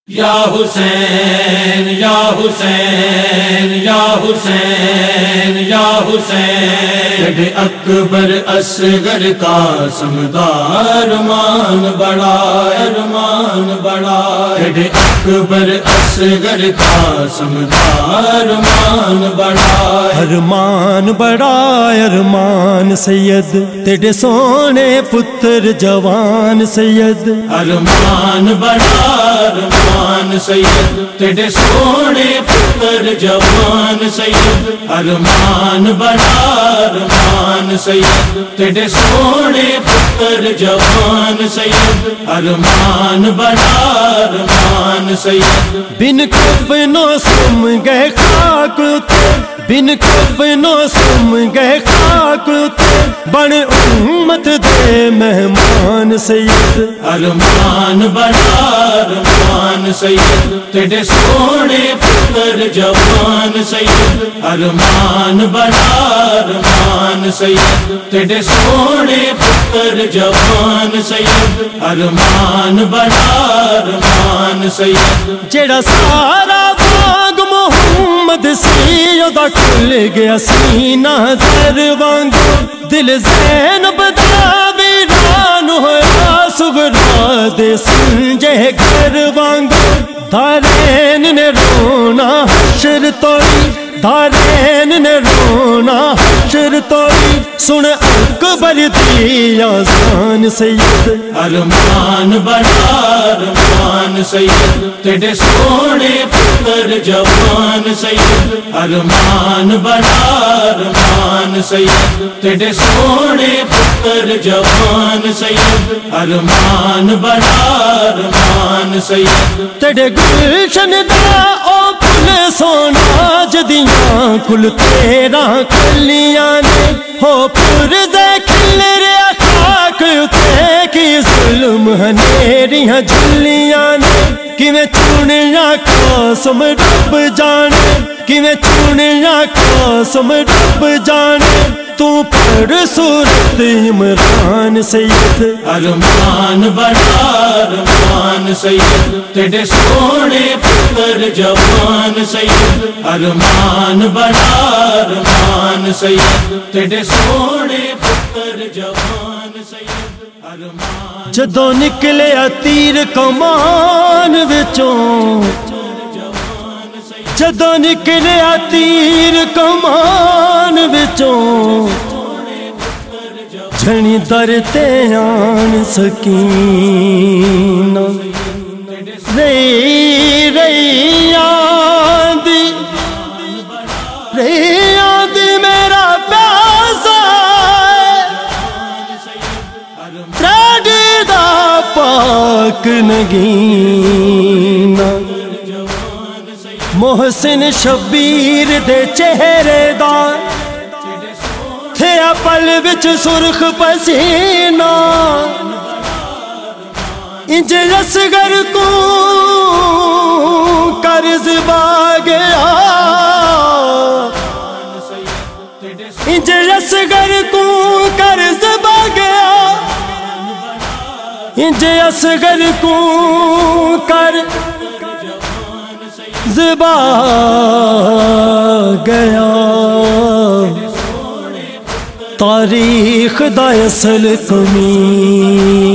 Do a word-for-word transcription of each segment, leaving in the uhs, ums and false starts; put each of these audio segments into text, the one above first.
یا حسین یا حسین یا حسین یا حسین تیرے اکبر اصغر کا سمدار ارمان بڑا ارمان بڑا تیرے اکبر اصغر کا سمدار ارمان بڑا ارمان بڑا ارمان سید تیرے سونے پتر جوان سید ارمان بڑا ارمان سید تیرے سونے پتر جوان سید ارمان بڑا ارمان سید تیرے سونے پتر جوان سید ارمان بڑا ارمان سید بن کفنوں سم گئے خاک تے بن کفنوں سم گئے خاک تے بن امت دے مہمان سید ارمان بڑا ارمان سید تیرے سونے پتر جوان سید ارمان بڑا ارمان سید تیرے سونے پتر جوان سید ارمان بڑا ارمان سید جڑا سارا باغ محمد سی دا کھل گیا سینہ در وانگو دل زینب دا ویران ہویا سغرا دے سنجے گھر وانگو دارین نے رونا حشر توڑی دارین نے رونا حشر توڑی سن اکبر دی آزان سید ارمان بڑا ارمان سید تیرے سونے پتر جوان سید ارمان بڑا ارمان سید تیرے سونے پتر جوان سید ارمان بڑا ارمان سید تیرے گلشن دا او پھل سونا جدیاں کل تیرا کلیاں نے ہو پرزے کھل ریا خاک تے کی ظلم ہنیریاں جھلیاں نے کیویں چونیاں قاسم رب جانے کیویں چونیاں قاسم رب جانے تو پر صورت عمران سید ارمان بڑا ارمان سید تیرے سونے پتر جوان سید ارمان بڑا ارمان سید تیرے سونے پتر جوان سید ارمان جدوں نکلے تیر کمان وچوں جدوں نکلے تیر کمان وچوں جھنی در تے آن سکینہ رئی رئی آندی رئی آندی میرا پیاسا تریڈی دا پاک نگینہ محسن شبیر دے چہرے دا تھیا پل وچ سرخ پسینہ انج اصغر کو قرض با گیا انج اصغر کو قرض با گیا انج اصغر کو قرض زبا گیا تاریخ دا اصل کمینہ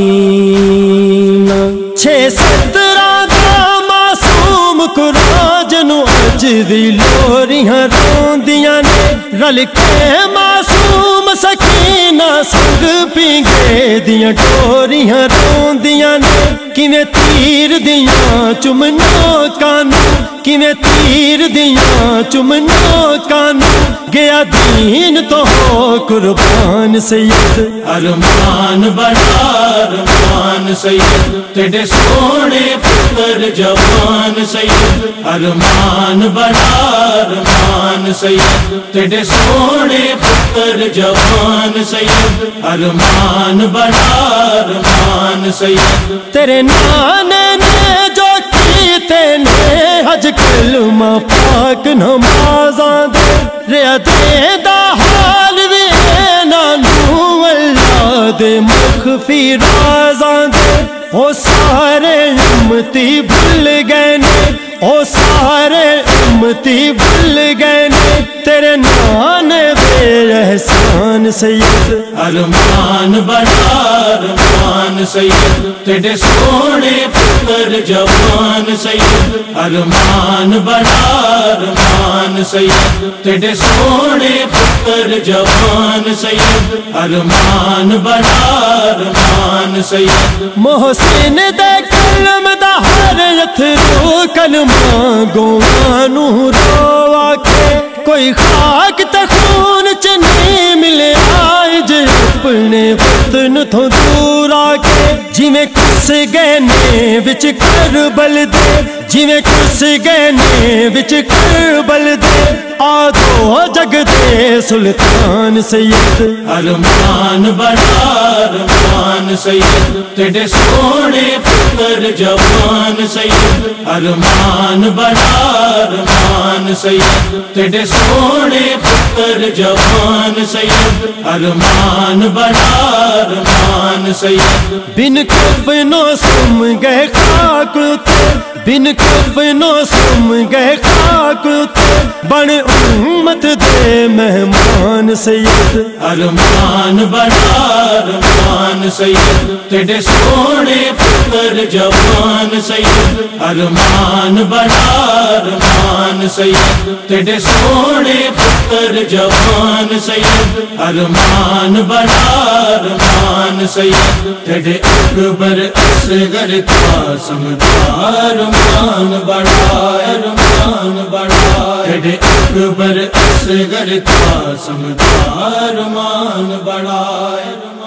چھ سترہ دا معصوم قرآن جنو اج دی لوریاں روندیاں نے رل کے معصوم سکینہ سنگ پینگے دیاں ڈوریاں روندیاں نے کیویں تیر دیاں چمنوں کانوں کیویں تیر دیاں چمنوں کانوں گیا دین تو ہو قربان سید ارمان بڑا ارمان سید تیرے سونے پتر جوان سید ارمان بڑا ارمان سید تیرے سونے پتر جوان سید ارمان بڑا ارمان سید تیرے نانے نے جو کیتے نے حج کلمہ پاک نمازاں دے ریا دے دا حال وی نانو اللہ دے مخفی رازاں دے او سارے امتی بھول گئے نے، او سارے امتی بھول گئے نے تیرے نانے بے احسان سید۔ ارمان بڑا ارمان سید تیرے سونے پتر جوان سید، ارمان بڑا ارمان سید تیرے سونے پتر جوان سید، ارمان بڑا ارمان سید۔ محسن دے کلم دا ہر اتھرو کلمہ گوانو روا کے، کوئی خاک تے خون چ نہیں ملے آج اپنے وطن تو دور آ کے، جویں کس گئے نے وچ کربل دے، جویں کس گئے نے وچ کربل دے، آدھو جگ دے سلطان سید۔ ارمان بڑا ارمان سید تیرے سونے پتر جوان سید، ارمان بڑا ارمان سید تیرے سونے پتر جوان سید، ارمان بڑا ارمان سید۔ بن کفنوں سم گئے خاک تے، بن کفنوں سم گئے خاک تے، بن امت دے مہمان سید۔ ارمان بڑا ارمان سید تیرے سونے پتر جوان سید، ارمان بڑا ارمان سید تیرے سونے پتر جوان سید، ارمان بڑا ارمان سید۔ تیرے اکبر اصغر قاسم کا ارمان بڑا ارمان بڑا، تیرے اکبر اصغر قاسم کا ارمان بڑا۔